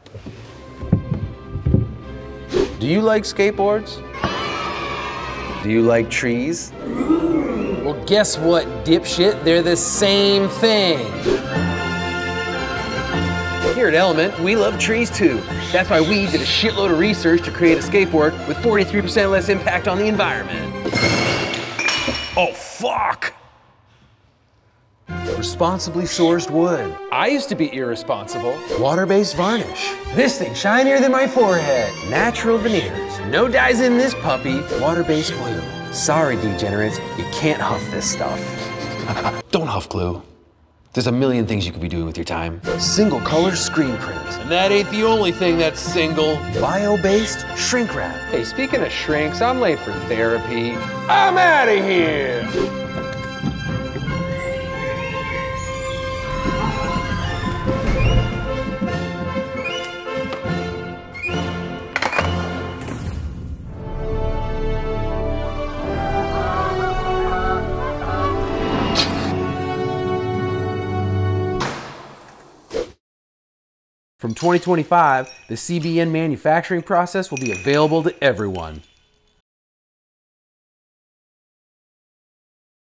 Do you like skateboards? Do you like trees? Well, guess what, dipshit? They're the same thing. Here at Element, we love trees too. That's why we did a shitload of research to create a skateboard with 43% less impact on the environment. Oh, fuck! Responsibly sourced wood. I used to be irresponsible. Water-based varnish. This thing's shinier than my forehead. Natural veneers. No dyes in this puppy. Water-based glue. Sorry, degenerates, you can't huff this stuff. Don't huff glue. There's a million things you could be doing with your time. Single color screen print. And that ain't the only thing that's single. Bio-based shrink wrap. Hey, speaking of shrinks, I'm late for therapy. I'm out of here! From 2025, the CBN manufacturing process will be available to everyone.